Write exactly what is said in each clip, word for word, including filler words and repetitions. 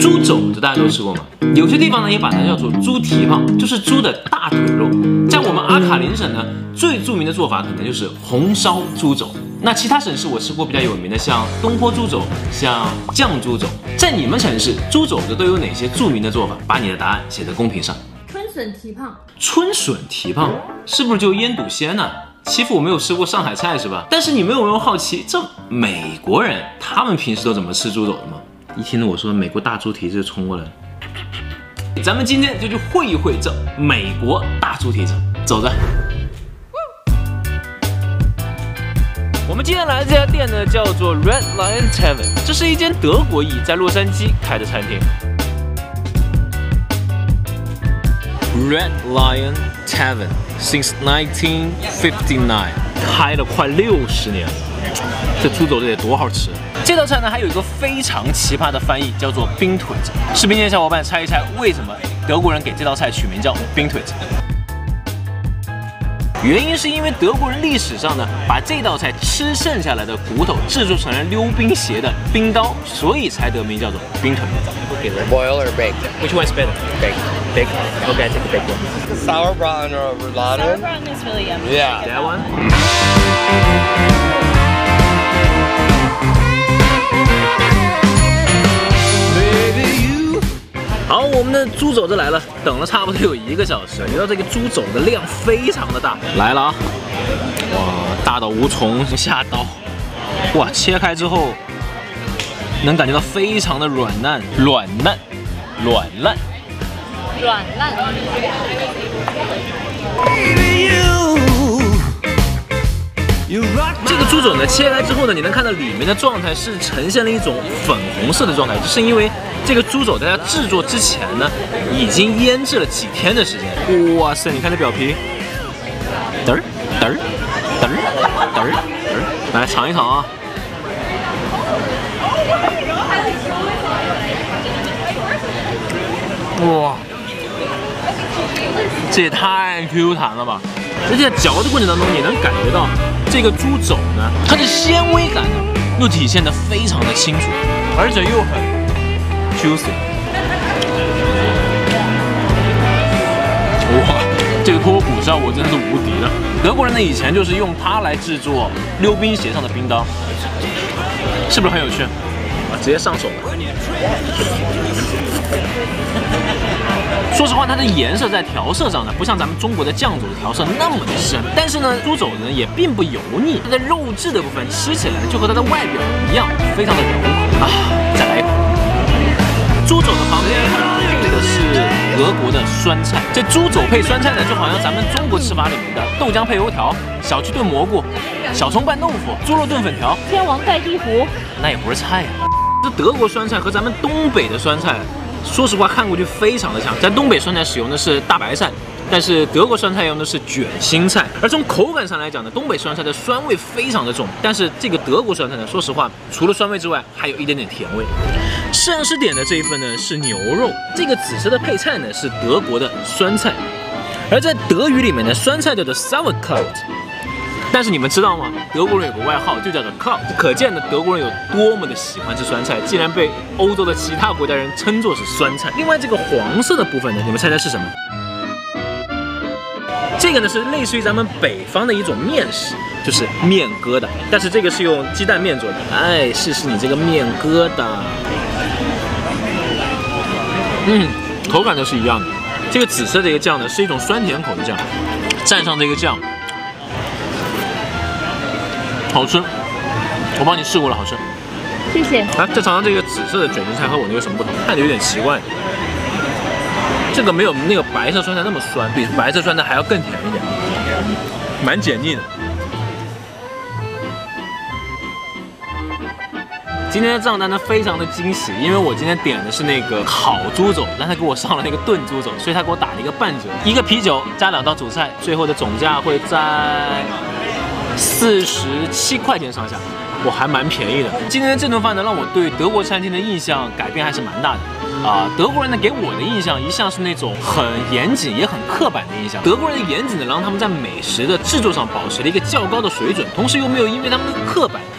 猪肘子大家都吃过吗？有些地方呢也把它叫做猪蹄膀，就是猪的大腿肉。在我们阿卡林省呢，最著名的做法可能就是红烧猪肘。那其他省市我吃过比较有名的，像东坡猪肘，像酱猪肘。在你们城市，猪肘子都有哪些著名的做法？把你的答案写在公屏上。 春笋蹄膀， 春笋蹄膀是不是就腌笃鲜呢？欺负我没有吃过上海菜是吧？但是你们有没有好奇，这美国人他们平时都怎么吃猪肘的吗？一听到我说美国大猪蹄就冲过来了。咱们今天就去会一会这美国大猪蹄子，走着。我们今天来的这家店呢，叫做 Red Lion Tavern， 这是一间德国裔在洛杉矶开的餐厅。Red Lion Tavern since nineteen fifty-nine， 开了快六十年了，这猪肘子得多好吃！这道菜呢还有一个非常奇葩的翻译，叫做冰腿子。视频间小伙伴猜一猜，为什么德国人给这道菜取名叫冰腿子？原因是因为德国人历史上呢，把这道菜吃剩下来的骨头制作成了溜冰鞋的冰刀，所以才得名叫做冰腿子。 Boiled or baked? Which one's better? Baked. Baked. Okay, I take the baked one. Sauerbraten or rouladen? Sauerbraten is really yummy. Yeah. That one. 好，我们的猪肘子来了，等了差不多有一个小时。你知道这个猪肘的量非常的大，来了啊！哇，大到无从下刀。哇，切开之后能感觉到非常的软烂，软烂，软烂， 软烂。 这个猪肘呢，切开之后呢，你能看到里面的状态是呈现了一种粉红色的状态，就是因为这个猪肘在它制作之前呢，已经腌制了几天的时间。哇塞，你看这表皮，嘚儿嘚儿嘚儿嘚儿嘚儿，来尝一尝啊！哇，这也太 Q 弹了吧！而且在嚼的过程当中，你能感觉到这个猪肘呢，它的纤维感呢又体现得非常的清楚，而且又很 juicy。哇，这个脱骨效果真的是无敌的。德国人呢以前就是用它来制作溜冰鞋上的冰刀，是不是很有趣？啊，直接上手了。说实话，它的颜色在调色上呢，不像咱们中国的酱肘的调色那么的深，但是呢，猪肘子呢也并不油腻，它的肉质的部分吃起来就和它的外表一样，非常的柔和啊！再来一口。猪肘的旁边配的是德国的酸菜，这猪肘配酸菜呢，就好像咱们中国吃法里面的豆浆配油条、小鸡炖蘑菇、小葱拌豆腐、猪肉炖粉条、 天王盖地虎， 那也不是菜呀、啊。这德国酸菜和咱们东北的酸菜。说实话，看过去非常的像。在东北酸菜使用的是大白菜，但是德国酸菜用的是卷心菜。而从口感上来讲呢，东北酸菜的酸味非常的重，但是这个德国酸菜呢，说实话，除了酸味之外，还有一点点甜味。摄像师点的这一份呢是牛肉，这个紫色的配菜呢是德国的酸菜，而在德语里面呢，酸菜叫做 Sauerkraut。但是你们知道吗？德国人有个外号就叫做 Kraut， 可见呢德国人有多么的喜欢吃酸菜，竟然被欧洲的其他国家人称作是酸菜。另外这个黄色的部分呢，你们猜猜是什么？这个呢是类似于咱们北方的一种面食，就是面疙瘩，但是这个是用鸡蛋面做的。哎，试试你这个面疙瘩，嗯，口感都是一样的。这个紫色这个酱呢是一种酸甜口的酱，蘸上这个酱。好吃，我帮你试过了，好吃。 谢谢。 来，再尝尝这个紫色的卷心菜和我那个什么不同？看着有点奇怪。这个没有那个白色酸菜那么酸，比白色酸菜还要更甜一点，蛮解腻的。今天的账单呢非常的惊喜，因为我今天点的是那个烤猪肘，但他给我上了那个炖猪肘，所以他给我打了一个半折，一个啤酒加两道主菜，最后的总价会在四十七块钱上下，我还蛮便宜的。今天这顿饭呢，让我对德国餐厅的印象改变还是蛮大的。啊、呃，德国人呢给我的印象一向是那种很严谨也很刻板的印象。德国人的严谨呢，让他们在美食的制作上保持了一个较高的水准，同时又没有因为他们的刻板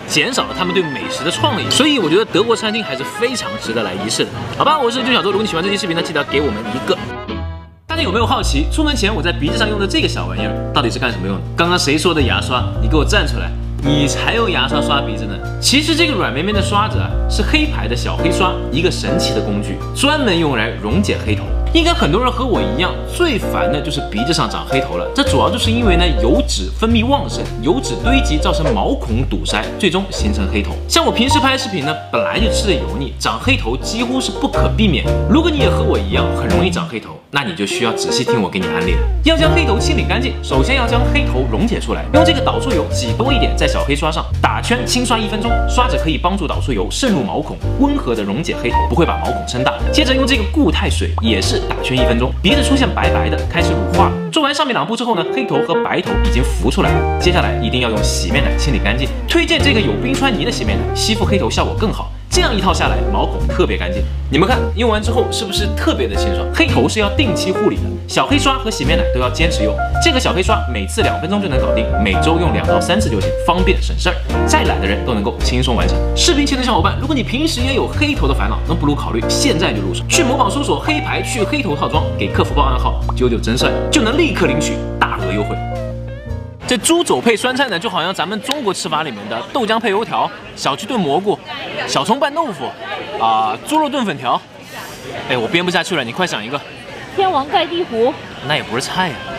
减少了他们对美食的创意。所以我觉得德国餐厅还是非常值得来一试的，好吧？我是九小周，如果你喜欢这期视频呢，记得给我们一个。大家有没有好奇，出门前我在鼻子上用的这个小玩意儿到底是干什么用的？刚刚谁说的牙刷？你给我站出来！你才用牙刷刷鼻子呢。其实这个软绵绵的刷子啊，是黑牌的小黑刷，一个神奇的工具，专门用来溶解黑头。应该很多人和我一样，最烦的就是鼻子上长黑头了。这主要就是因为呢，油脂分泌旺盛，油脂堆积造成毛孔堵塞，最终形成黑头。像我平时拍视频呢，本来就吃的油腻，长黑头几乎是不可避免。如果你也和我一样很容易长黑头，那你就需要仔细听我给你安利了。要将黑头清理干净，首先要将黑头溶解出来，用这个导出油挤多一点在小黑刷上，打圈轻刷一分钟，刷子可以帮助导出油渗入毛孔，温和的溶解黑头，不会把毛孔撑大。接着用这个固态水也是打圈一分钟，鼻子出现白白的，开始乳化了。做完上面两步之后呢，黑头和白头已经浮出来了。接下来一定要用洗面奶清理干净，推荐这个有冰川泥的洗面奶，吸附黑头效果更好。这样一套下来，毛孔特别干净。你们看，用完之后是不是特别的清爽？黑头是要定期护理的，小黑刷和洗面奶都要坚持用。这个小黑刷每次两分钟就能搞定，每周用两到三次就行，方便省事儿。再懒的人都能够轻松完成。视频前的小伙伴，如果你平时也有黑头的烦恼，那不如考虑现在就入手，去某宝搜索黑牌去黑头套装，给客服报暗号九九真帅，就能立刻领取大额优惠。这猪肘配酸菜呢，就好像咱们中国吃法里面的豆浆配油条、小鸡炖蘑菇、小葱拌豆腐啊、呃、猪肉炖粉条。哎，我编不下去了，你快想一个。 天王盖地虎。 那也不是菜呀、啊。